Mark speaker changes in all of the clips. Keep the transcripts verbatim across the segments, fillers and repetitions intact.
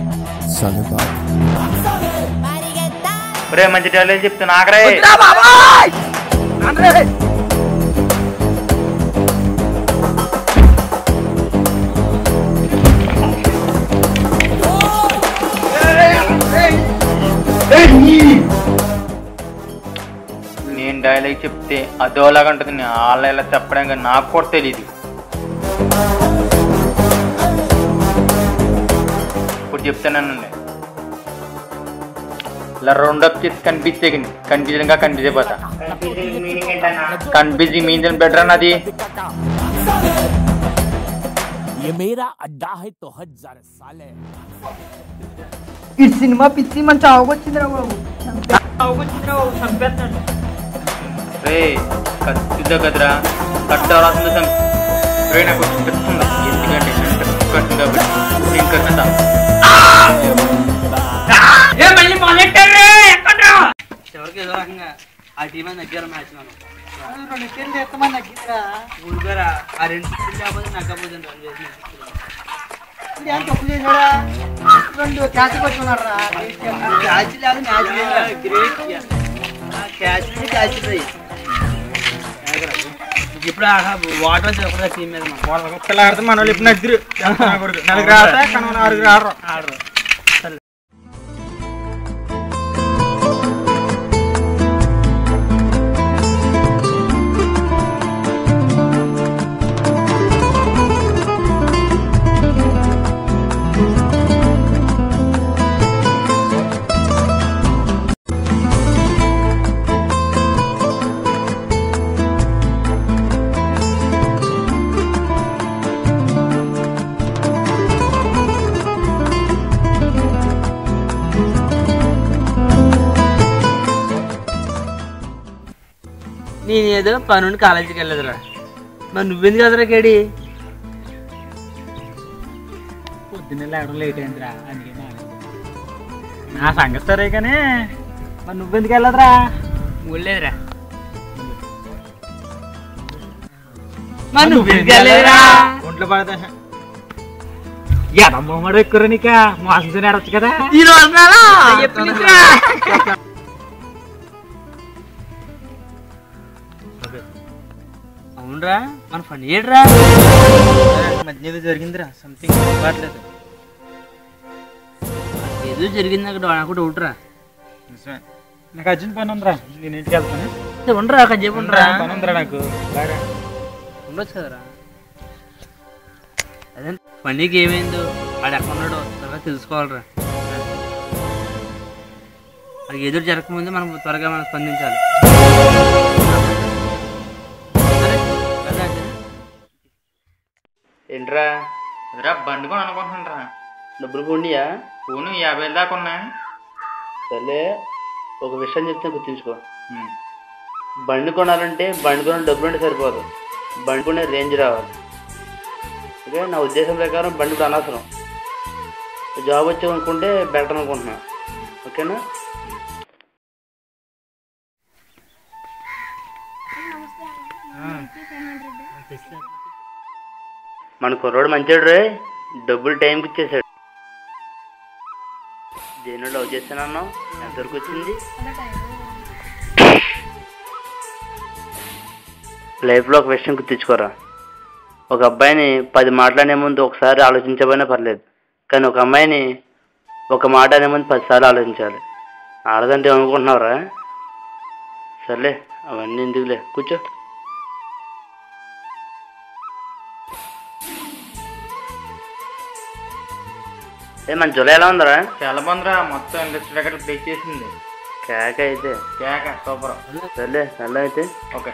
Speaker 1: ఒరే మంచి డైలాగ్ చెప్తున్నా ఆగరే నేను డైలాగ్ చెప్తే అదోలాగా ఉంటుంది వాళ్ళ ఇలా చెప్పడం కానీ నాకు కూడా తెలీదు. ఇప్పుడు చెప్తానండి ఇలా రౌండప్ చేసి కనిపించే కన్ఫ్యూజన్ గా కనిపించే కన్ఫ్యూజింగ్ మీన్స్ బెటర్ అన్నది.
Speaker 2: ఈ సినిమా పిచ్చి మన చావుకొచ్చిందిరా బాబు, చావుకొచ్చిందిరా బాబు, చంపేస్తాడు.
Speaker 1: రే కత్తితో కదరా కట్ట రాసిందో రే నాకు చెప్తుంది ఎందుకంటే కట్టు కాబట్టి ఇంకా కథ
Speaker 3: చివరికి ఏదో రకంగా ఆ టీం అని దగ్గర మ్యాచ్
Speaker 2: రెండు టీంలు ఎంతమంది తగ్గిందిరా
Speaker 3: ఊరిగారా ఆ రెండు లేకపోతే నగ్గపోతుంది
Speaker 2: తప్పు చేసాడా రెండు క్యాచ్ పట్టుకున్నాడు రా.
Speaker 3: క్యాచ్ లేదు మ్యాచ్ లేదు గ్రేట్ క్యాచ్ క్యాచ్ ఇప్పుడు వాటర్ చెప్పడా టీం మీద
Speaker 1: ఒక్కలా ఆడితే మన వాళ్ళు ఇప్పుడు నలుగురు నలుగురు ఆడతా కానీ ఆరుగురు ఆడరు ఆడరు.
Speaker 3: నేనేదో పనుండి కాలేజీకి వెళ్ళదురా, మరి నువ్వెందుకు కదరా కేడి?
Speaker 1: పొద్దున్న లేవడం లేట్ అయిందిరా అందుకే నా సంగతి సరే కానీ మరి నువ్వెందుకు వెళ్ళదురా?
Speaker 3: ఊళ్ళేదురా మరి నువ్వెందుకు వెళ్ళలేదురా?
Speaker 1: ఒంట్లో పడతా ఎడమ్మడు ఎక్కువ నీక మోసం నడవచ్చు కదా.
Speaker 3: ఈ రోజు అవునరా మన పని ఏడ్రా
Speaker 1: మధ్య ఏదో జరిగిందిరా సంథింగ్ కావట్లేదు.
Speaker 3: ఏదో జరిగింది అక్కడ నాకు డౌట్ రా.
Speaker 1: నిజమే నాకు అర్జెంట్ పని ఉందిరా నేను ఇంటికి వెళ్తాను.
Speaker 3: ఉండరా అక్కడ చెప్పు ఉండరా
Speaker 1: పని ఉందిరా నాకు బాగా
Speaker 3: ఉండొచ్చు కదరా. అదే పనికి ఏమైందో వాడు ఎక్కడ ఉన్నాడో త్వరగా తెలుసుకోవాలరా. అది ఎదురు జరగకముందే మనం త్వరగా మనం స్పందించాలి.
Speaker 1: ఏంట్రా అదిరా బండి కొని అనుకుంటున్నారా?
Speaker 3: డబ్బులు కొండియా?
Speaker 1: ఫోను యాభై వేలు దాకా ఉన్నా.
Speaker 3: సరే ఒక విషయం చెప్తే గుర్తుంచుకో, బండి కొనాలంటే బండి కొన డబ్బులు అంటే సరిపోదు, బండి కొనే రేంజ్ రావాలి. ఓకే నా ఉద్దేశం ప్రకారం బండి ఇప్పుడు అనవసరం, జాబ్ వచ్చి అనుకుంటే బెటర్ అనుకుంటున్నా. ఓకేనా? మన కుర్రోడు మంచివాడు రే, డబ్బులు టైంకి ఇచ్చేసాడు. దేని లవ్ చేస్తానన్నావు, ఎంతవరకు వచ్చింది? లైఫ్లో ఒక విషయం గుర్తించుకోరా, ఒక అబ్బాయిని పది మాట్లాడే ముందు ఒకసారి ఆలోచించబోయినా పర్లేదు, కానీ ఒక అమ్మాయిని ఒక మాట అనే ముందు పదిసార్లు ఆలోచించాలి. ఆడదంటే ఏమనుకుంటున్నావురా? సర్లే అవన్నీ ఎందుకులే, కూర్చో. ఏ మన జులై ఎలా ఉందరా?
Speaker 1: చాలా బాగుందిరా, మొత్తం ఇండస్ట్రీ దగ్గర ప్లే చేసింది.
Speaker 3: కేక అయితే
Speaker 1: కేక సూపర్.
Speaker 3: సర్లే నల్ల అయితే
Speaker 1: ఓకే.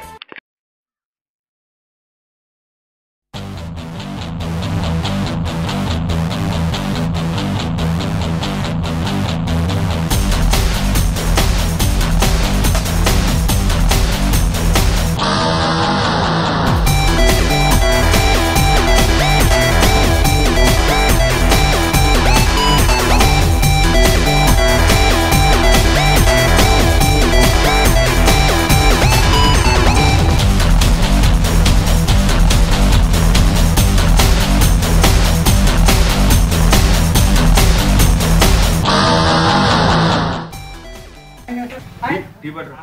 Speaker 1: పడరు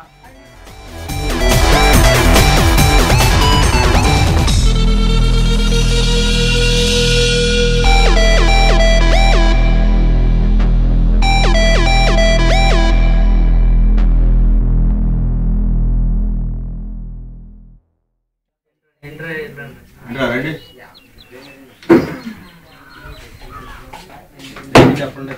Speaker 4: రండి చెప్పండి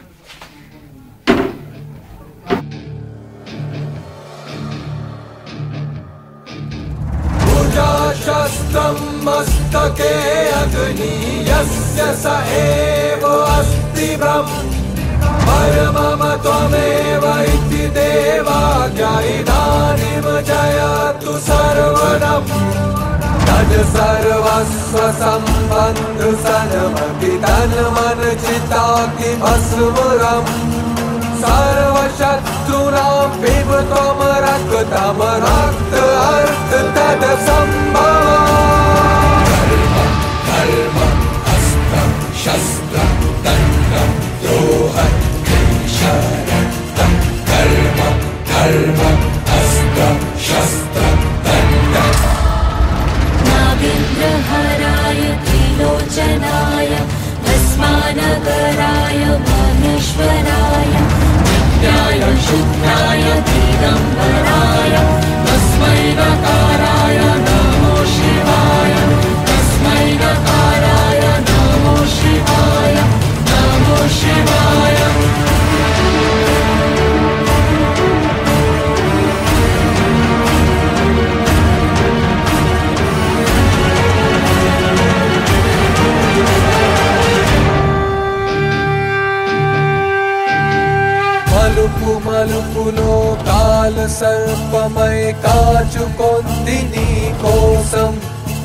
Speaker 5: शस्त्रं मस्तके अग्नि यस्य स एव अस्ति ब्रह्म परमम त्वमेव इति देवाज्ञा इदानीं जयतु सर्वदम् तद् सर्वस्व सम्बन्ध सन्मति तन्मन चित्ताग्नि भस्मरम् सर्वशत्रूणां पिबत्वं रक्तं रक्त अर्थ तद् सम्भवम् कर्म अस्त्रं शस्त्रं दण्डं द्रोहं शरणं कर्म कर्म अस्त्रं शस्त्रं दण्डं
Speaker 6: नागेन्द्रहराय त्रिलोचनाय भस्मानगराय महेश्वराय नित्याय शुद्धाय दिगम्बराय तस्मै नकाराय नमो शिवाय तस्मै नकाराय नमो शिवाय नमो शिवाय
Speaker 5: మలుపు మలుపులో కాల సర్పమై కాచుకొంది నీ కోసం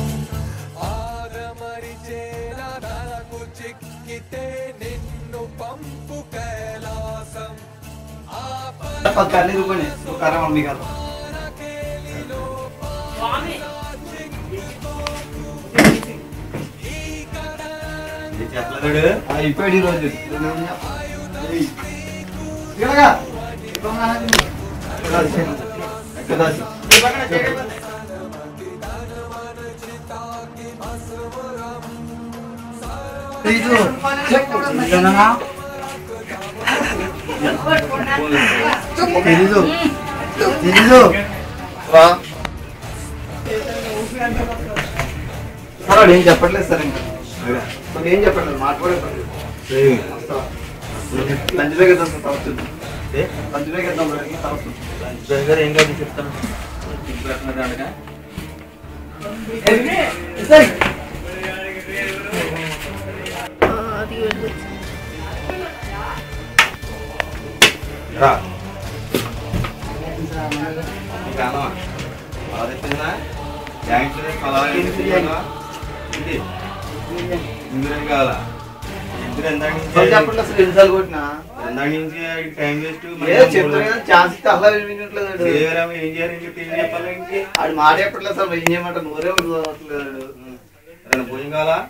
Speaker 5: ఆరమరిచేల నరకు చిక్కితే నిన్ను పంపు కైలాసం
Speaker 2: పక్కనే రుకోనే కారం మమ్మీ గారు అయిపోయాడు ఈరోజు తెలీదు తెలీదు సార్ ఏం చెప్పట్లేదు సార్ ఇంకా ఏం చెప్పట్లేదు మాట్లాడలేదు లంచ్ బ్రేక్ ఇద్దాం సార్ తర్వాత లంచ్ బ్రేక్ ఇద్దాం తర్వాత
Speaker 3: ఏం కాదు చెప్తాను
Speaker 4: కావాలా
Speaker 2: చెప్పట్లేదు సార్ ఎన్నిసార్లు కొట్టినా
Speaker 4: ఇందాక నుంచి టైం వేస్ట్
Speaker 2: చెప్తాను ఛాన్స్ ఇస్తే అలా వినిపించట్లేదు
Speaker 4: ఏం చేయాలని చెప్పి ఏం చెప్పాలి ఇంకే
Speaker 2: ఆడు మాట చెప్పట్లేదు సార్ ఏం చేయమంటారు నూరే చదవట్లేదు
Speaker 4: భోజనం కావాలా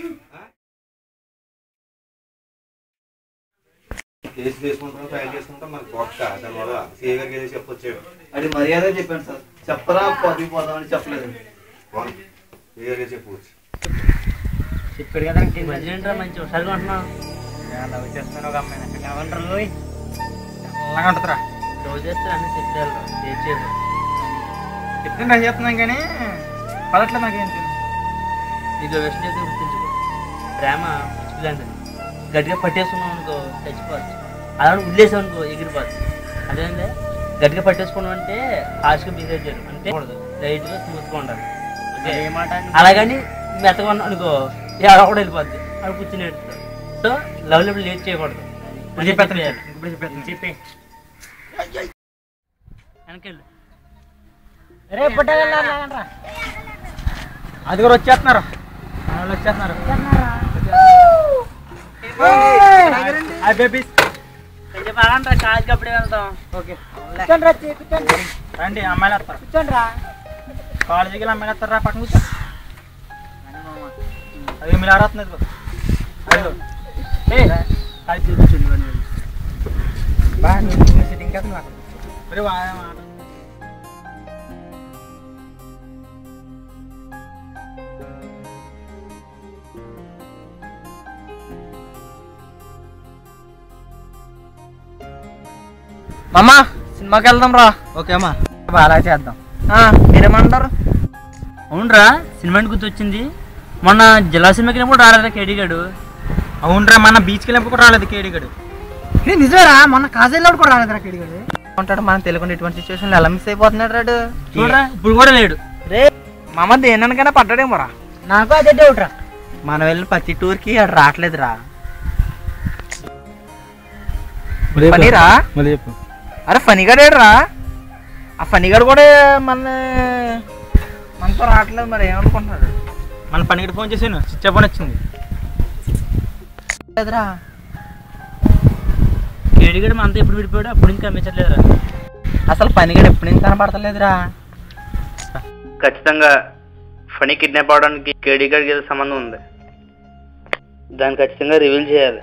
Speaker 4: కేసు తీసుకుంటాం ఫైల్ చేసుకుంటాం మనకి బొక్క దానివల్ల సీఏ గారికి వెళ్ళి చెప్పొచ్చాడు
Speaker 2: అది మర్యాద చెప్పాను సార్ చెప్పరా పది పోదామని చెప్పలేదు
Speaker 4: సీఏ గారికి చెప్పవచ్చు
Speaker 1: చెప్పాడు కదా మధ్యలో మంచి హుషారుగా ఉంటున్నావు లవ్ చేస్తున్నాను ఒక అమ్మాయి కావాలంటారు అలాగా ఉంటుందిరా లవ్ చేస్తే అన్నీ చెప్పారు చేసేది చెప్తే నేను చెప్తున్నాను కానీ పదట్లేదు నాకేంటి నీకు విషయం చేస్తే గుర్తించుకో ప్రేమ పిచ్చిలాంటిది గట్టిగా పట్టేసుకున్నాం అనుకో చచ్చిపోవచ్చు అలా వదిలేసావు అనుకో ఎగిరిపోవచ్చు అదేంటే గట్టిగా పట్టేసుకున్నాం అంటే హార్ష్గా బిహేవ్ చేయడం అంటే లైట్గా స్మూత్గా ఉండాలి ఏమాట అలాగని మెత్తగా ఉన్నా అనుకో ఎవరో కూడా వెళ్ళిపోద్ది అక్కడ కూర్చుని నేర్చుతాడు సో లవ్ లెవెల్ లేట్ చేయకూడదు ఇప్పుడు చెప్పేస్తాను ఇప్పుడు చెప్పేస్తాను చెప్పి వెనకెళ్ళు రేపు అది కూడా వచ్చేస్తున్నారు వాళ్ళు వచ్చేస్తున్నారు కాలేజీకి అప్పుడే వెళ్తాం ఓకే రండి అమ్మాయిలు వస్తారు కూర్చోండి రా కాలేజీకి వెళ్ళి అమ్మాయిలు వస్తారు రా పక్కన కూర్చో అది మీరు ఆడుతున్నది అది కూర్చోండి బాగా సిట్టింగ్ కదా మరి
Speaker 2: మామ సినిమాకి వెళ్దాం రా. ఓకే అమ్మా బాగా చేద్దాం. మీరేమంటారు?
Speaker 1: అవునరా సినిమా గుర్తొచ్చింది. మొన్న జిల్లా సినిమాకి వెళ్ళినప్పుడు రాలేదా కేడీగాడు?
Speaker 2: అవునరా మన బీచ్కి వెళ్ళినప్పుడు కూడా రాలేదు కేడిగడు. నిజమేరా మొన్న కాజేళ్ళప్పుడు కూడా రాలేదురా కేడిగడు. ఉంటాడు మనం తెలియకుండా ఇటువంటి సిచ్యువేషన్లో ఎలా మిస్ అయిపోతున్నాడు రాడు.
Speaker 1: చూడరా ఇప్పుడు కూడా లేడు.
Speaker 2: రే మామ దేనికైనా పడ్డాడేమోరా. నాకు అదే డౌట్ రా. మనం వెళ్ళిన ప్రతి టూర్కి అక్కడ రావట్లేదురా. ఫనీరా అరే ఫనీగాడు రా. ఆ ఫనీగాడు కూడా మన మనతో రావట్లేదు. మరి ఏమనుకుంటున్నాడు?
Speaker 1: మన పనికి ఫోన్ చేసాను స్విచ్ ఆఫ్ అని వచ్చింది.
Speaker 2: లేదురా
Speaker 1: కేడిగాడు మనతో ఎప్పుడు విడిపోయాడు అప్పుడు ఇంకా కనిపించట్లేదురా.
Speaker 2: అసలు పనిగాడు ఎప్పుడు నుంచి కనపడతలేదురా.
Speaker 3: ఖచ్చితంగా ఫనీ కిడ్నాప్ అవడానికి కేడీ గారికి ఏదో సంబంధం ఉంది. దాన్ని ఖచ్చితంగా రివీల్ చేయాలి.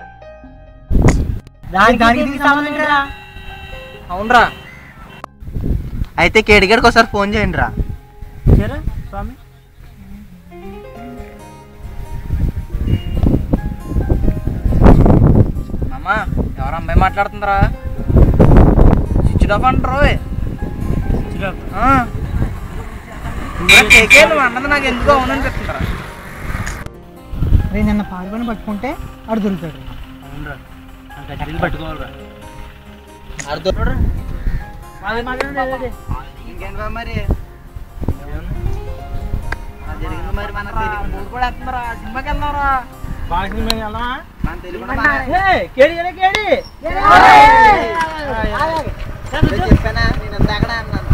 Speaker 2: అవునరా అయితే కేడిగాడికి ఒకసారి ఫోన్ చేయండి రా.
Speaker 1: సరే స్వామి.
Speaker 2: అమ్మా ఎవరు అమ్మాయి మాట్లాడుతుందిరా? స్విచ్ ఆఫ్ అంటారు. అన్నది నాకు ఎందుకు అవునని చెప్తుంటారా? నిన్న పాడుకొని పట్టుకుంటే ఆడు దొరుకుతాడు.
Speaker 1: అవునరా పట్టుకోవాలరా.
Speaker 2: ఇంకేంటి మరి జరిగింది మరి మన మూడు కూడా వేస్తున్నారా? సినిమాకి వెళ్తున్నారా? మన తెలుగు చెప్పానా నేను అంత అక్కడ అన్నాను.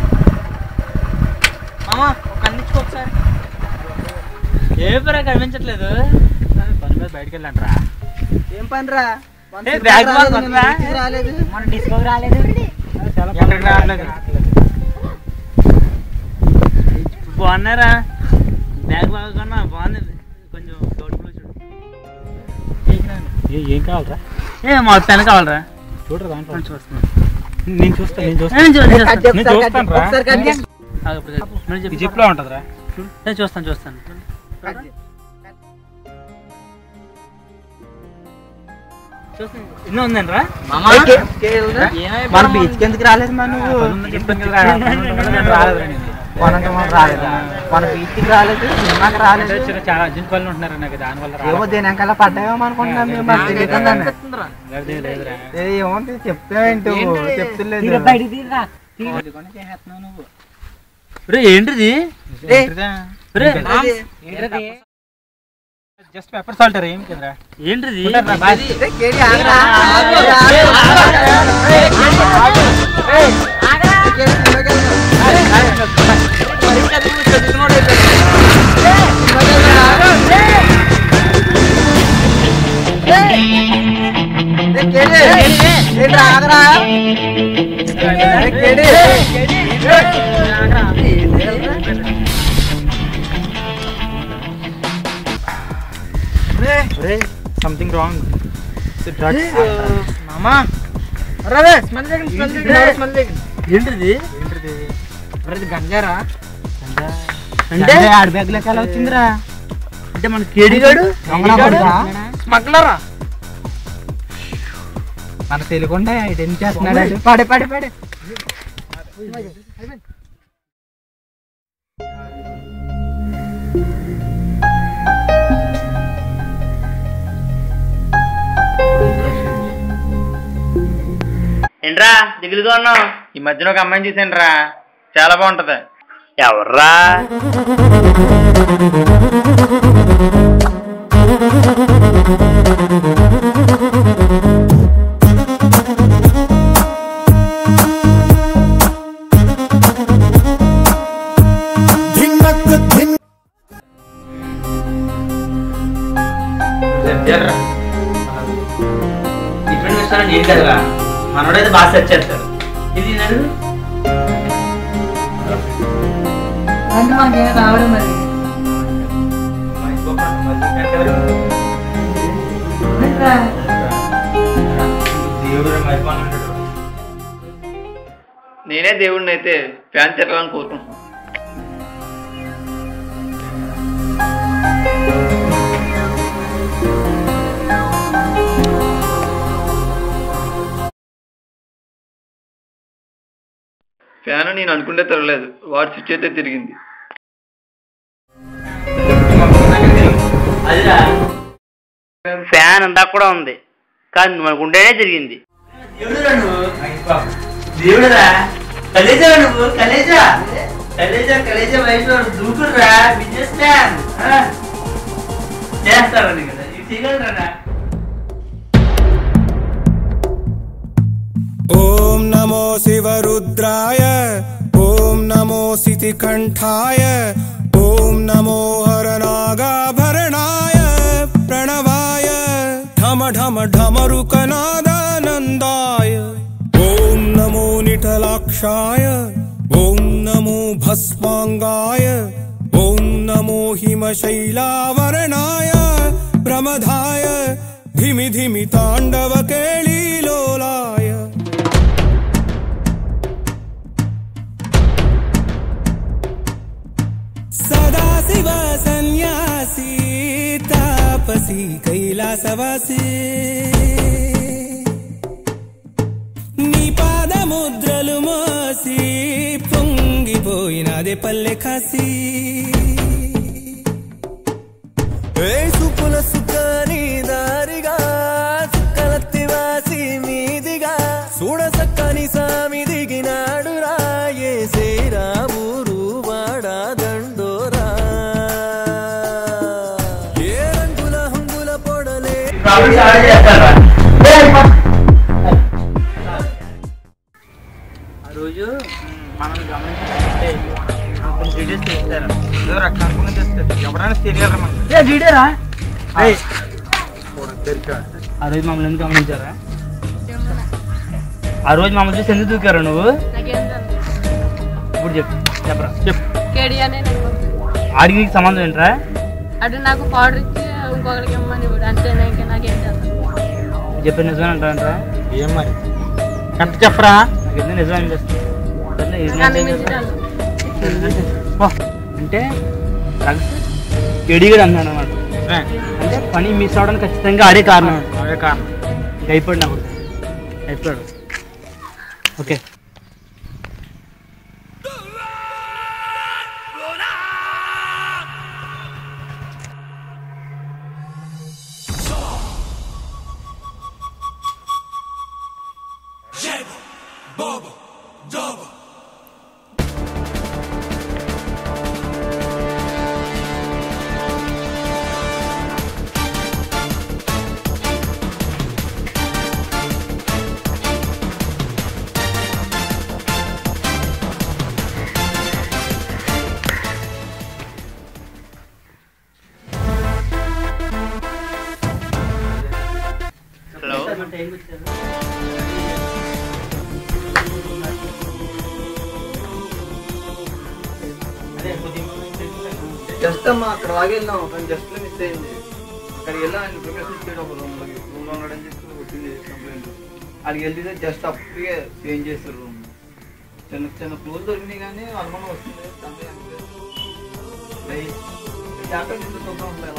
Speaker 2: మామ ఒక అన్నిచ్చుకో ఒకసారి.
Speaker 1: ఏ పరా కనిపించట్లేదు. పని మీద బయటకు వెళ్ళంటారా?
Speaker 2: ఏం పని రా?
Speaker 1: రాలేదు
Speaker 2: మన డిస్కో రాలేదు.
Speaker 1: బాగున్నారా? బ్యాగ్ బాగా కొన్నా బాగుంది. కొంచెం ఏం కావాలరా? ఏ మా పెన్ కావాలరా? చూడరా దాంట్లో చూస్తున్నాను. నేను చూస్తాను నేను చూస్తాను జిప్లో ఉంటుందిరా. నేను చూస్తాను చూస్తాను ఎన్నో ఉందండి రా.
Speaker 2: మన బీచ్కి ఎందుకు రాలేదు మా నువ్వు? రాలేదు మన బీచ్కి రాలేదు, సినిమాకి రాలేదు.
Speaker 1: చాలా అర్జెంట్ పనులు ఉంటున్నారు నాకు దానివల్ల.
Speaker 2: ఏమో దేని వెనకాల పడ్డామో అనుకుంటున్నాను. ఏమో చెప్తావేంటి? చెప్తలేదు.
Speaker 1: ఏంటిది? జస్ట్ పెప్పర్ సాల్ట్ ఏం కదరా? ఏంటిది?
Speaker 2: Something wrong. మామా రే స్మెల్ చేయండి స్మెల్ చేయండి స్మెల్ చేయండి.
Speaker 1: ఏంటిది?
Speaker 2: ఏంటిది? గంజారా?
Speaker 1: అంటే ఆడ బ్యాగ్ లెక్క ఎలా వచ్చిందిరా? అంటే మన కేడిగాడు
Speaker 2: స్మగ్లరా? మన తెలియకుండా ఇదేం చేస్తున్నాడు? పడే పడే పడే
Speaker 3: ఏంట్రా దిగులుగా ఉన్నావు? ఈ మధ్యన ఒక అమ్మాయిని చూసాను రా, చాలా బాగుంటది. ఎవర్రా?
Speaker 1: డిఫరెంట్ రెస్టారెంట్ ఏం కదరా, మనోడైతే బాగా సెర్చ్ చేస్తారు. ఇది
Speaker 2: మనకేం రావాలి మరి.
Speaker 3: నేనే దేవుడిని అయితే ఫ్యాన్ చెట్టాలని కోరుకుంటున్నాను. ఫ్యాన్ నేను అనుకుంటే తిరగలేదు, వాడు స్విచ్ అయితే తిరిగింది. ఫ్యాన్ అంతా కూడా ఉంది కానీ నువ్వు అనుకుంటేనే తిరిగింది.
Speaker 1: దేవుడురా కలేజా నువ్వు కలేజా కలేజా కలేజా వయసు దూకుడురా బిజినెస్ మ్యాన్ చేస్తారని కదా ఇది చేయగలరా.
Speaker 5: ఓం నమో శివరుద్రాయ ఓం నమో సితికంఠాయ ఓం నమో హరనాగాభరణాయ ప్రణవాయ ఢమ ఢమ ఢమరుకనాదానందాయ ఓం నమో నిఠలాక్షాయ ఓం నమో భస్మాంగాయ ఓం నమో హిమశైలావరణాయ ప్రమదాయ ధిమి ధిమి తాండవ కేళీలోలాయ సదాశివ సన్యాసి తాపసి కైలాసవాసి నీ పాదముద్రలు మోసి పొంగిపోయినదే పల్లె కాసి ఏ సుపుల సుఖని దారిగా సుక్కలత్తి వాసి మీదిగా చూడ సక్కని సామి దిగినాడు రాయే శ్రీరామురు వాడా దండోరా ఏ రంగుల హంగుల పొడలే
Speaker 1: ఆ రోజు మనం గమనించాలంటే కొంచెం డీటెయిల్స్ చేస్తారు
Speaker 2: రకాలు తెస్తుంది ఎవరైనా తెలియాలి మనకి.
Speaker 1: డీటెయిలా ఆ రోజు మమ్మల్ని ఎందుకు గమనించారా? ఆ రోజు మమ్మల్ని చూసి ఎందుకు దూకారు నువ్వు? ఇప్పుడు చెప్పు చెప్పరా చెప్పు. ఆడికి నీకు సంబంధం ఏంట్రా?
Speaker 7: అటు నాకు పౌడర్ ఇచ్చి ఇంకొకరికి ఇమ్మని అంతేనా ఇంకా నాకేం
Speaker 1: చెప్పి నిజమే అంటారా?
Speaker 2: ఏం మరి ఎంత చెప్పరా?
Speaker 1: నాకైతే నిజం అనిపిస్తుంది. అంటే ఎడిగాడు అన్నాడు అన్నమాట. అంటే పని మిస్ అవడానికి ఖచ్చితంగా ఆడే కారణం.
Speaker 2: అదే కారణం.
Speaker 1: అయిపోయాడు నాకు అయిపోయాడు. ఓకే
Speaker 2: జస్ట్ అమ్మా అక్కడ బాగా వెళ్ళాం కానీ జస్ట్ మిస్ అయింది. అక్కడికి వెళ్ళా ఆయన ప్రిపరేషన్ ఇచ్చాడు ఒక రూమ్ లోకి రూమ్ లో ఉన్నాడని చెప్పి వచ్చింది కంప్లైంట్. అక్కడికి వెళ్తే జస్ట్ అప్పటికే చేంజ్ చేస్తారు రూమ్. చిన్న చిన్న క్లోజ్ దొరికినాయి కానీ అనుమానం వస్తుంది. డాక్టర్ నుంచి చూద్దాం ఎలా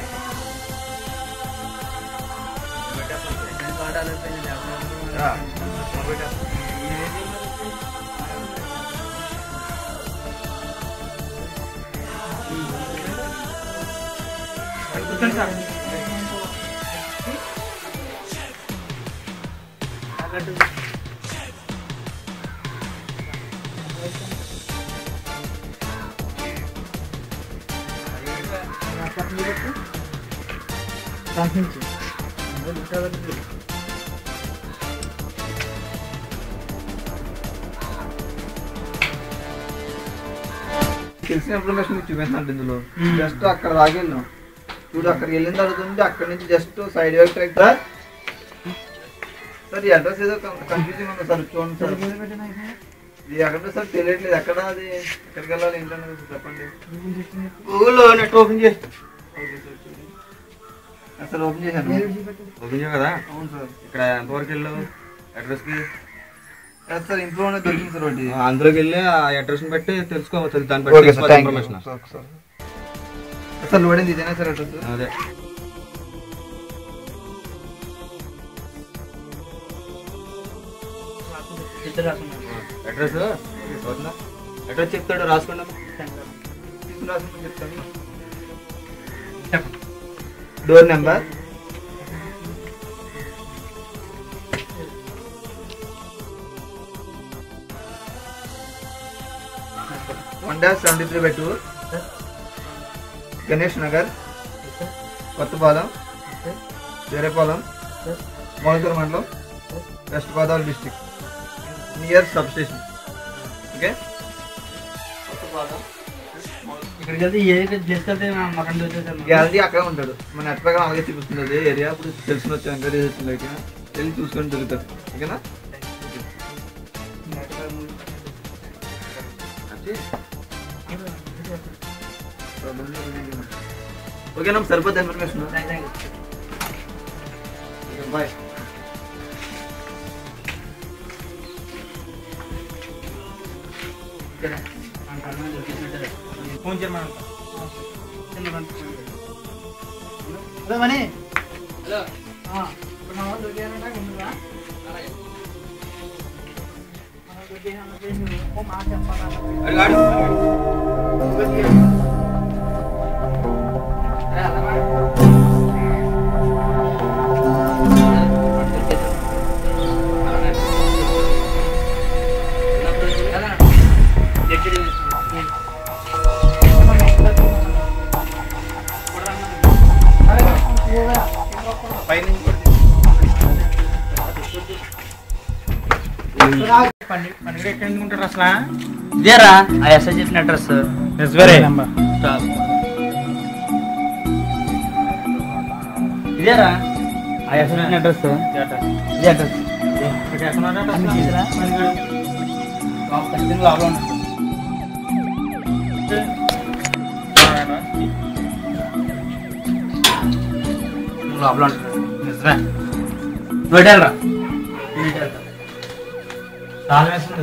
Speaker 2: తెలిసిన ఇన్ఫర్మేషన్ మీకు చూపిస్తాను ఇందులో. జస్ట్ అక్కడ దాకా వెళ్ళాం చూడు. అక్కడికి వెళ్ళిన తర్వాత ఉంది అక్కడ నుంచి జస్ట్ సైడ్ వైపు ట్రాక్ సార్. సార్ ఈ అడ్రస్ ఏదో కన్ఫ్యూజింగ్ ఉంది సార్, చూడండి సార్. ఇది ఎక్కడ సార్ తెలియట్లేదు. ఎక్కడ అది ఎక్కడికి వెళ్ళాలి ఏంటనేది చెప్పండి. గూగుల్లో నెట్ ఓపెన్ చేసి సార్ ఓపెన్ చేశాను.
Speaker 4: ఓపెన్ చేయ కదా?
Speaker 2: అవును సార్.
Speaker 4: ఇక్కడ ఎంతవరకు వెళ్ళావు అడ్రస్కి?
Speaker 2: సార్ ఇంట్లో దొరికింది సార్ ఒకటి.
Speaker 4: అందులోకి వెళ్ళి ఆ అడ్రస్ ని బట్టి తెలుసుకోవచ్చు. దాన్ని బట్టి ఇన్ఫర్మేషన్.
Speaker 2: సార్ లోడింది ఇదేనా సార్ అడ్రస్?
Speaker 4: అదే
Speaker 1: చెప్తే రాసుకున్నాను.
Speaker 2: అడ్రస్ అడ్రస్ చెప్తాడు రాసుకోండి రాసుకోండి చెప్తాను. Door number one dash seventy three by two Ganesh Nagar Kothapalem Verepalem Molakuru మండలం west Godavari district near sub station. Okay
Speaker 1: ఇక్కడికి వెళ్తే ఏ తీసుకెళ్తే మాకు వచ్చేసాను.
Speaker 2: గ్యాలరీ అక్కడే ఉంటాడు. మన నెట్ ప్రకారం అలాగే చూపిస్తుంది అది ఏరియా. ఇప్పుడు తెలిసిన వచ్చి ఎంక్వైరీ చేస్తుంది. ఓకేనా వెళ్ళి చూసుకొని దొరుకుతారు. ఓకేనా ఓకేనా సరిపోద్ది ఇన్ఫర్మేషన్. బాయ్.
Speaker 1: ఫోన్ చేయమని హలో మనీ. హలో ఇప్పుడు నా వాళ్ళు దొరికారంట ముందుగా. మాట చెప్పాలి.
Speaker 3: ఉంటారు అసలు ఇదేరా ఆ ఎస్ఐ చెప్పిన అడ్రస్. ఇదేరా ఆ ఎస్ఐ చెప్పిన అడ్రస్. ఇదే అడ్రస్. లోపల ఉంటాడు. నిజమే నువ్వు వెళ్ళరా. చాలా వేస్తుంది.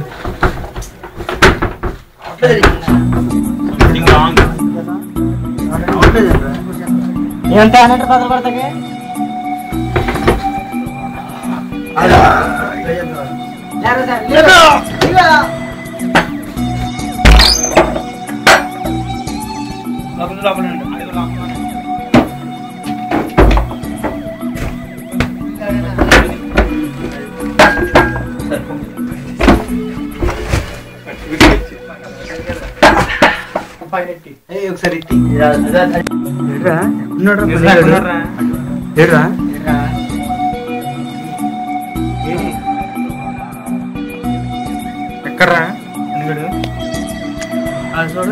Speaker 3: ఎంత అన్నట్టు బదులు పడతాకి లోపల లోపల
Speaker 2: ఒకసారి
Speaker 1: ఎక్కడ్రా చూడ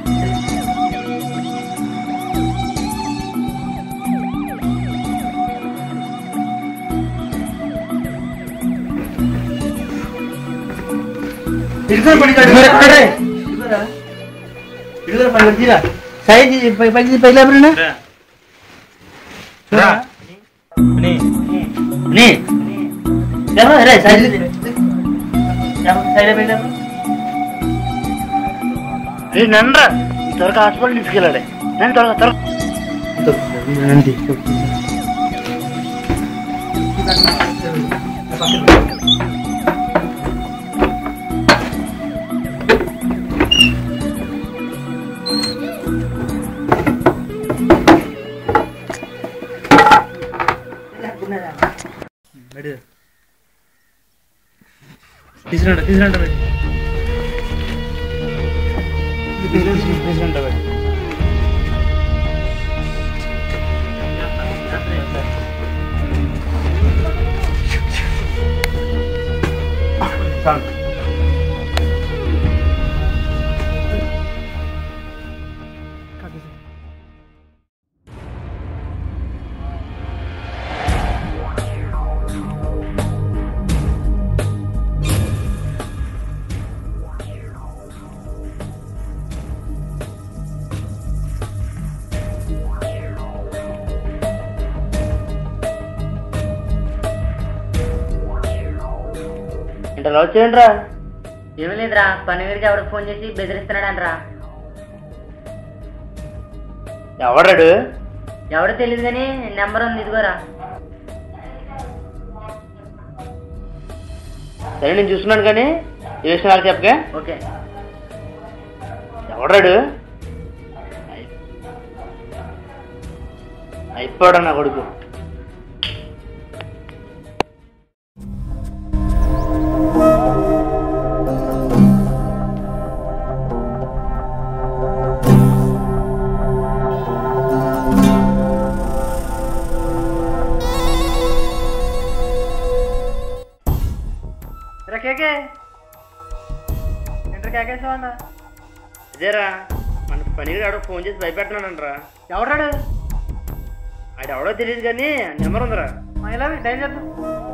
Speaker 3: నన్రా త్వరగా హాస్పిటల్ తీసుకెళ్ళాలి. నేను త్వరగా త్వరగా
Speaker 1: తీసుకురండి తీసుకురండి
Speaker 3: తీసుకుంటా. ఇంటలో వచ్చేయండిరా.
Speaker 8: ఏమీ లేదురా, పని వీరికి ఎవరికి ఫోన్ చేసి బెదిరిస్తున్నాడంటరా.
Speaker 3: ఎవడాడు?
Speaker 8: ఎవడో తెలియదు కానీ నెంబర్ ఉంది, ఇదిగోరా.
Speaker 3: సరే నేను చూస్తున్నాను కానీ ఈ విషయం నాకు చెప్పగా.
Speaker 8: ఓకే.
Speaker 3: ఎవడాడు? అయిపోడా నా కొడుకు.
Speaker 1: కేకే ఏంటర్ కేకేసావు అన్న?
Speaker 3: అదేరా మన పనికి ఆడో ఫోన్ చేసి భయపెడుతున్నానంటరా.
Speaker 1: ఎవడాడు?
Speaker 3: ఆడు ఎవడో తెలియదు కానీ నెంబర్ ఉందిరా.
Speaker 1: ఇలా డైల్ చేద్దాం.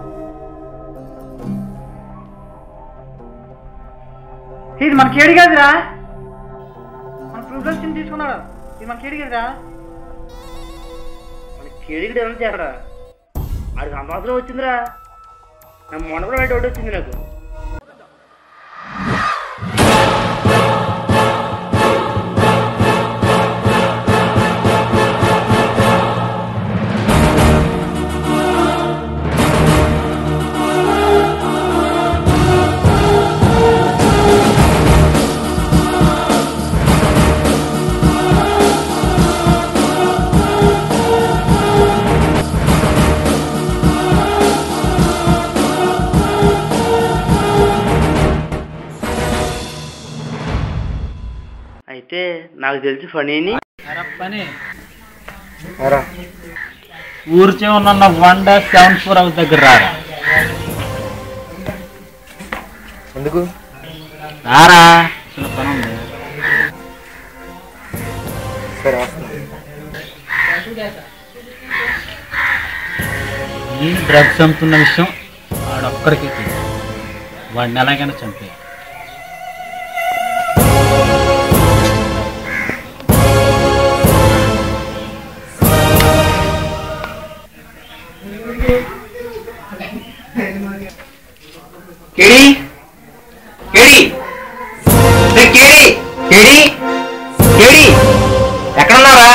Speaker 1: ఇది మన కేడి కాదురా, మన ప్రూఫ్ వచ్చింది తీసుకున్నాడు. ఇది మన కేడి కదరా.
Speaker 3: మన కేడికి ఏమన్నా చేరడా? ఆడికి అంత అవసరం వచ్చిందిరా. నా మొన్న కూడా బయట ఒకటి వచ్చింది నాకు. అయితే నాకు తెలిసి ఫనీని
Speaker 1: పని ఊరిచే ఉన్న one dash seven four house దగ్గర రారా.
Speaker 2: ఎందుకు
Speaker 1: రారా, పని ఉంది.
Speaker 2: సరే
Speaker 1: ఈ డ్రగ్స్ అమ్ముతున్న విషయం వాడొక్కడికి తెలుసు. వాడిని ఎలాగైనా చంపే.
Speaker 3: కేడి కేడి కేడి కేడి కేడి ఎక్కడున్నారా?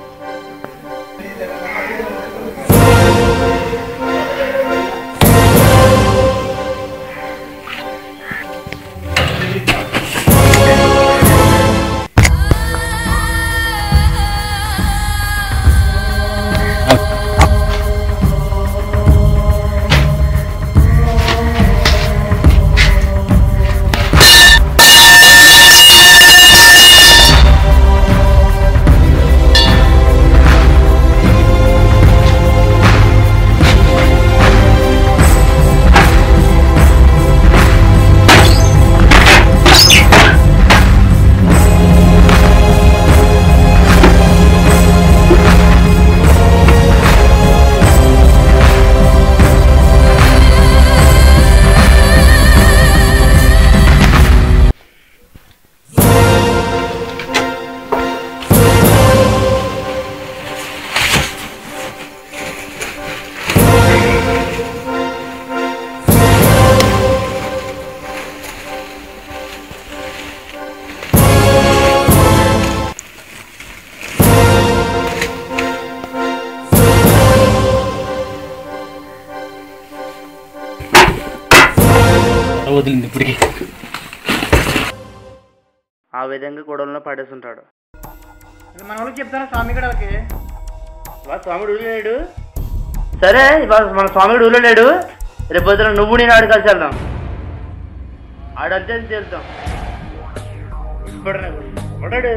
Speaker 1: వదిలింది ఇప్పటికి.
Speaker 3: ఆ విధంగా గొడవల్లో పడేస్తుంటాడు.
Speaker 1: మన వాళ్ళకి చెప్తాను స్వామి గడలకి.
Speaker 3: వా స్వామి ఊళ్ళో లేడు. సరే ఇవాళ మన స్వామి ఊళ్ళో లేడు. రేపు పొద్దున నువ్వు నేను ఆడు కలిసి వెళ్దాం. ఆడంతే తెలుద్దాం. ఇప్పుడు కొట్టాడు.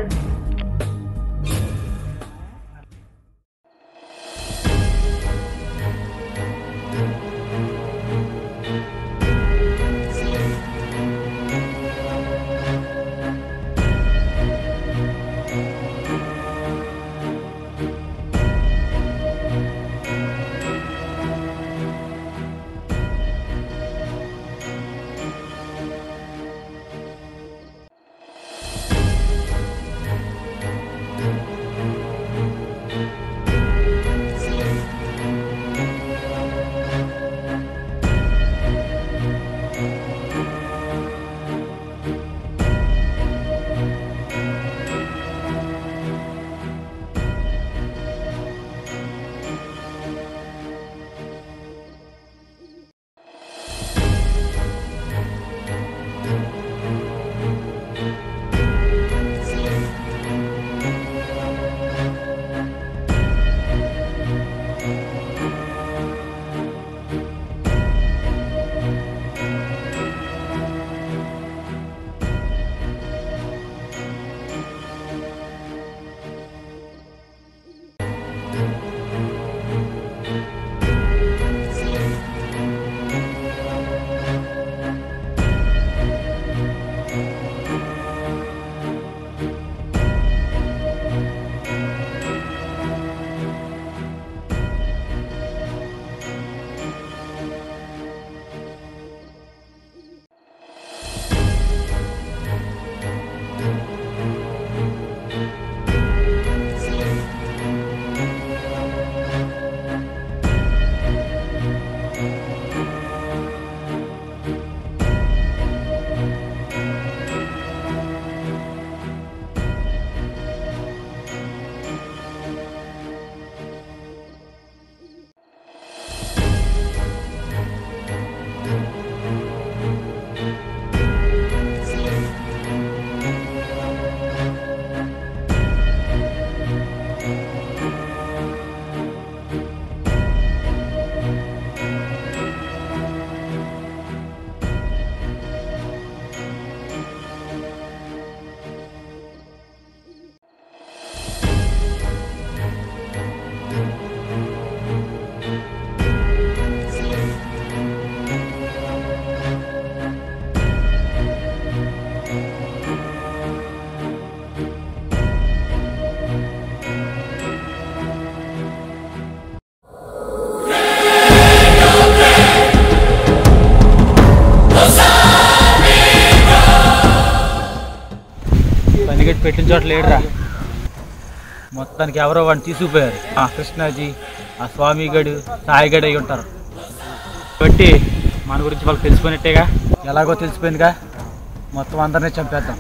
Speaker 1: పెట్టిన చోట లేడురా. మొత్తానికి ఎవరో వాడిని తీసుకుపోయారు. ఆ కృష్ణాజీ, ఆ స్వామిగడు, సాయిగడు అయి ఉంటారు. కాబట్టి మన గురించి వాళ్ళకి తెలిసిపోయినట్టేగా. ఎలాగో తెలిసిపోయిందిగా, మొత్తం అందరినీ చంపేద్దాం.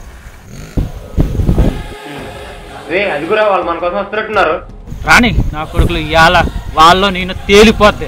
Speaker 3: అది కూడా వాళ్ళు మన కోసం వస్తున్నట్టున్నారు.
Speaker 1: రాణి నా కొడుకులు ఇవాళ వాళ్ళు నేను తేలిపోతే.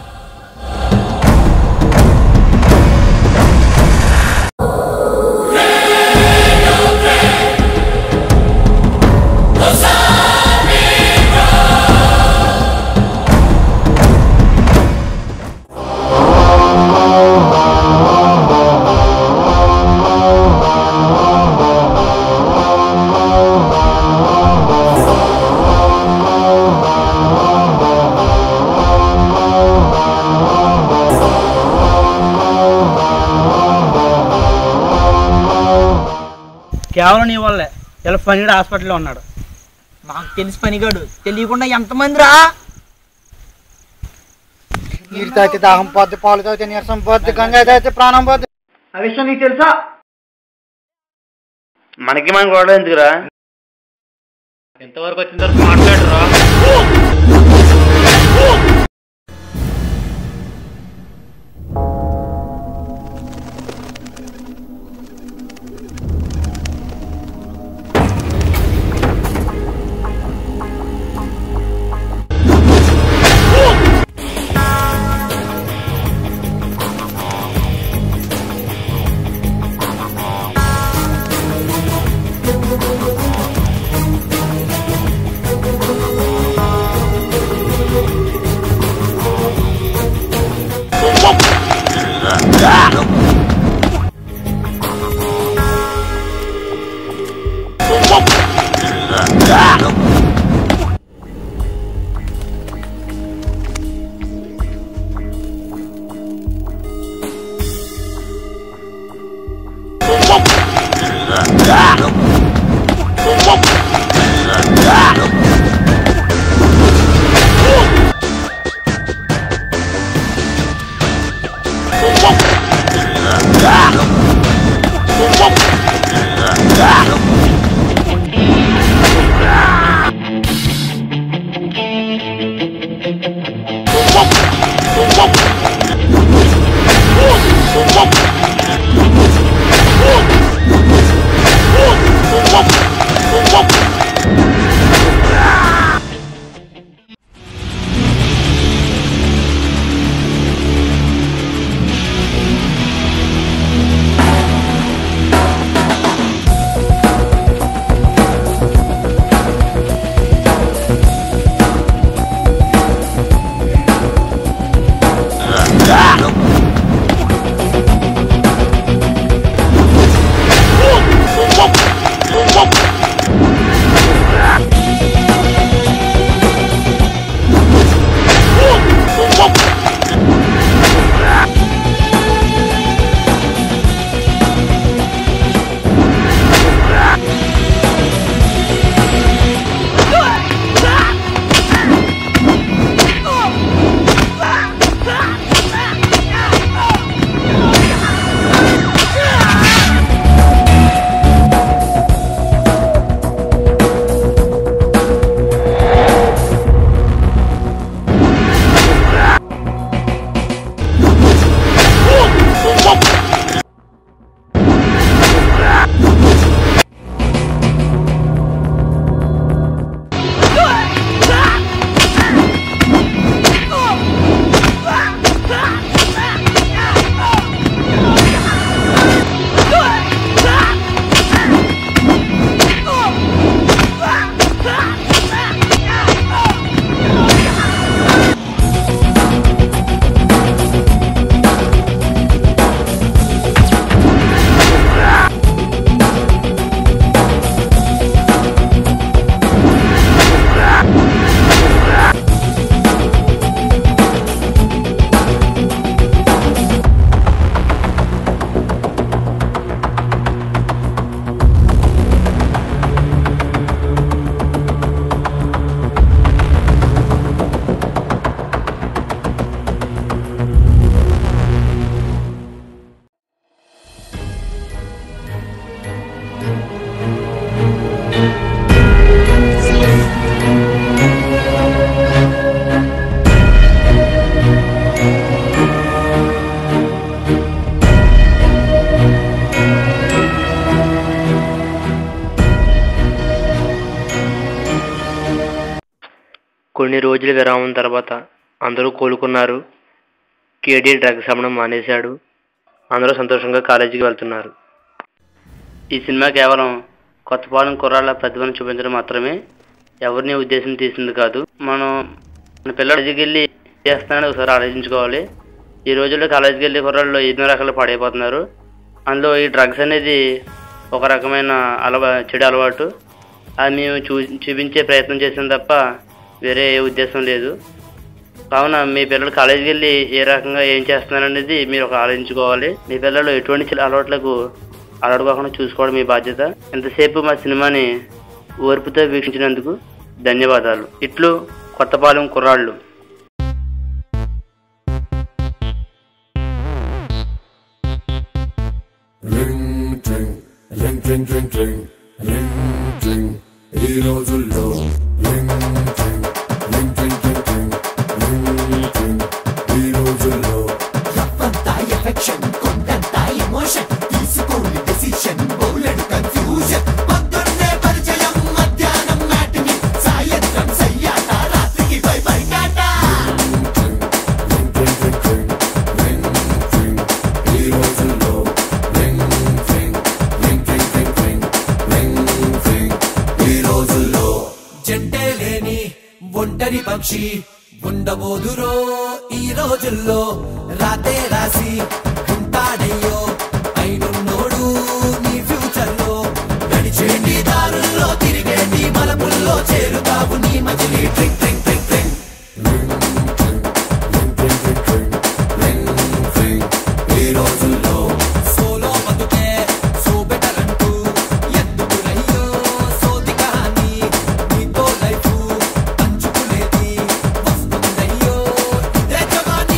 Speaker 1: కేవలం నీ వల్లే ఇలా పనిగాడు హాస్పిటల్లో ఉన్నాడు.
Speaker 9: నాకు తెలిసి పనిగాడు తెలియకుండా ఎంతమంది రా.
Speaker 10: నీరు తాగితే దాహం పోద్ది, పాలు తాగితే నీరసం పోద్ది, గంగా తాగితే ప్రాణం పోద్ది. ఆ విషయం నీకు తెలుసా?
Speaker 3: మనకి మనం కూడా ఎందుకురా? ఎంతవరకు వచ్చిన తర్వాత మాట్లాడరా.
Speaker 5: Ah!
Speaker 3: కొన్ని రోజుల విరామం తర్వాత అందరూ కోలుకున్నారు. కేడీ డ్రగ్స్ అమ్మడం మానేశాడు. అందరూ సంతోషంగా కాలేజీకి వెళ్తున్నారు. ఈ సినిమా కేవలం కొత్తపాలెం కుర్రాళ్ళ ప్రతిభను చూపించడం మాత్రమే, ఎవరిని ఉద్దేశం తీసింది కాదు. మనం మన పిల్లలు కాలేజీకి వెళ్ళి చేస్తానని ఒకసారి ఆలోచించుకోవాలి. ఈ రోజుల్లో కాలేజీకి వెళ్ళి కుర్రాళ్ళు ఎన్నో రకాలు పాడైపోతున్నారు. అందులో ఈ డ్రగ్స్ అనేది ఒక రకమైన అలవా చెడు అలవాటు. అది మేము చూ చూపించే ప్రయత్నం చేసాం తప్ప వేరే ఏ ఉద్దేశం లేదు. కావున మీ పిల్లలు కాలేజీకి వెళ్ళి ఏ రకంగా ఏం చేస్తున్నారనేది మీరు ఒక ఆలోచించుకోవాలి. మీ పిల్లలు ఎటువంటి అలవాట్లకు అలవాటుకోకుండా చూసుకోవడం మీ బాధ్యత. ఎంతసేపు మా సినిమాని ఓర్పుతో వీక్షించినందుకు ధన్యవాదాలు. ఇట్లు కొత్తపాలెం కుర్రాళ్ళు.
Speaker 5: ఈ రోజుల్లో ఈ రోజుల్లో ఎఫెక్షన్ కొండంత ఎమోషన్ తీసుకోని డెసిషన్ బౌలెడు కన్ఫ్యూజన్ పొద్దున్నే పరిచయం మధ్యాహ్నం మ్యాటిని సాయంత్రం సయ్యాట రాత్రికి పై పరికాట ఈ రోజుల్లో ఈ రోజుల్లో జంటే లేని ఒంటరి పక్షి ఉండబోదురో. ఈ రోజుల్లో రాతే రాసి ఉంటాడయ్యో అయినున్నోడు నీ ఫ్యూచర్ లో. నడిచే నీ దారుల్లో తిరిగే నీ మలపుల్లో చేరుతావు నీ మజిలీ ట్రింగ్ ట్రింగ్ ట్రింగ్ ట్రింగ్. ఈ రోజుల్లో సోలో బతుకే సో బెటర్ అంటూ ఎందుకురయ్యో సోది కహాని నీతో లైఫ్ పంచుకునేది వస్తుందయ్యో ఇదే జవానీ.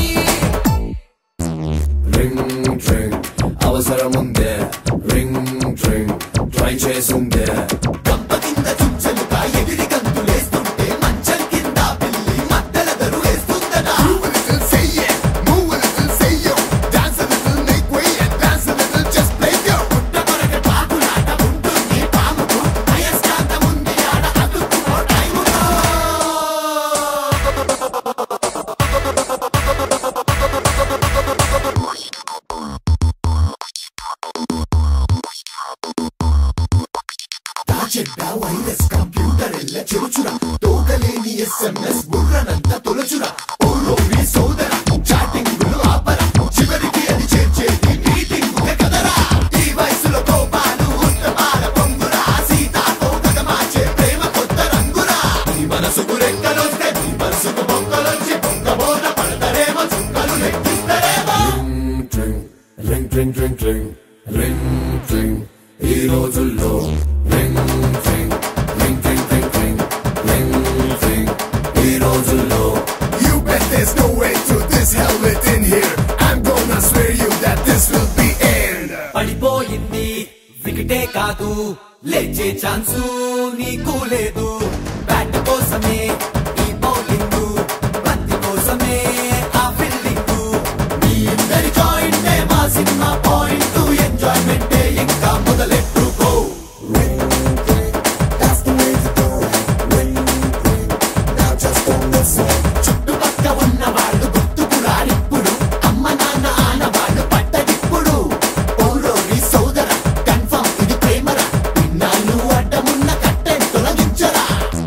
Speaker 5: రింగ్ ట్రింగ్ అవసరముందే రింగ్ ట్రింగ్ ట్రై చేసుందే. గంప కింద చుంచలుగా ఎగిరి గంతులేస్తుంటే మంచం కింద పిల్లి మద్దెల దరు వేస్తుందట. పుట్ట కొరక టాకులాట ఉంటుంది పాముకు అయస్కాంతముంది ఆడ అతుక్కుపో టైములో. చెడ్డ వైరస్ కంప్యూటర్ ఎల్ల చెరుచురా తోగలేని ఎస్ఎంఎస్ బుర్రనంత తొలచురా. ఓ రోగి సోదర చాటింగులు ఆపరా చివరికి అది చేర్చేది మీటింగ్ కదరా. ఈ వయసులో కోపాలు ఉత్తమాల పొంగురా సీతాతో గగమాచే ప్రేమ కొత్త రంగురా. నీ మనసుకు రెక్కలొస్తే నీ మనసుకు బొక్కలొచ్చి పొంగబోన పడతారేమో చుక్కలు లెక్కిస్తారేమో. Ring tring tring tring ring tring ఈ రోజుల్లో ring tring ring tring tring tring ring tring ఈ రోజుల్లో. You bet there's no way to this hell within here. I'm gonna swear you that this will be end. పడిపోయింది వికెటే కాదు లేచే chance నీకు లేదు. Bat కోసమే ఈ బౌలింగ్ బంతి కోసమే ఆ ఫీల్డింగ్. మీ ఇద్దరి జాయింట్ మా సినిమా పాయింట్ ఎంజాయ్మెంట్ ఇంకా మొదలెట్టుకో. చుట్టుపక్క ఉన్న వాళ్ళు గుర్తుకు రానిప్పుడు అమ్మ నాన్న ఆనవాళ్ళు పట్టడిప్పుడు. ఓరోరి సోదర కన్ఫర్మ్ ఇది ప్రేమరా విన్నాళ్ళు అడ్డమున్న కట్టె తొలగించరా.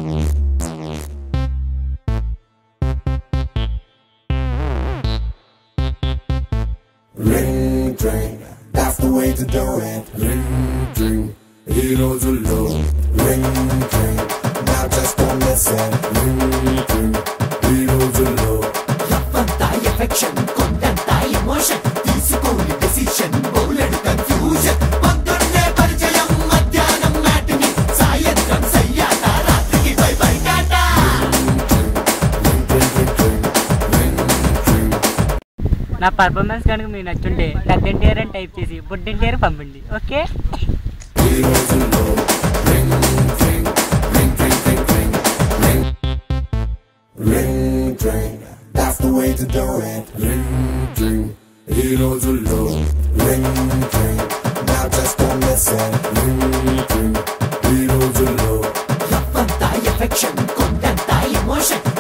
Speaker 5: Ring ring that's the way to do it. Ring ring ఈ రోజుల్లో ring ring now just don't listen. Ring ring ఈ రోజుల్లో రవ్వంత ఎఫెక్షన్ కొండంత ఎమోషన్ తీసుకోని డెసిషన్ బౌలెడు కన్ఫ్యూజన్. పొద్దున్నే పరిచయం మధ్యాహ్నం మ్యాటిని సాయంత్రం సయ్యాట రాత్రికి పై పరికాట.
Speaker 9: నా పర్ఫార్మెన్స్ కనుక మీకు నచ్చుంటే పెద్ద ఎన్టీఆర్ అని టైప్ చేసి బుడ్డ ఎన్టీఆర్ పంపండి. ఓకే.
Speaker 5: ఈ రోజుల్లో ring ring ring ring ring ring ring ring ring that's the way to do it. Ring ring ఈ రోజుల్లో ring ring now just don't listen. Ring ring ఈ రోజుల్లో రవ్వంత ఎఫెక్షన్ కొండంత ఎమోషన్